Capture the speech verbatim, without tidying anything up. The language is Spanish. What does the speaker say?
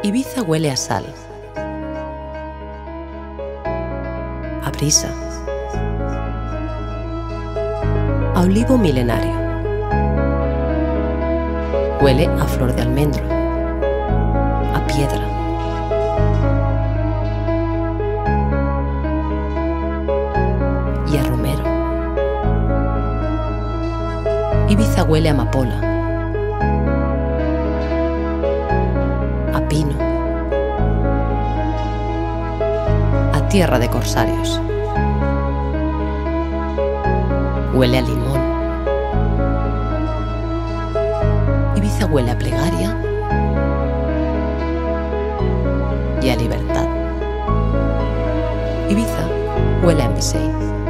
Ibiza huele a sal, a brisa, a olivo milenario. Huele a flor de almendro, a piedra. Y a romero. Ibiza huele a amapola, a pino, a tierra de corsarios. Huele a limón. Ibiza huele a plegaria y a libertad. Ibiza huele a M seis.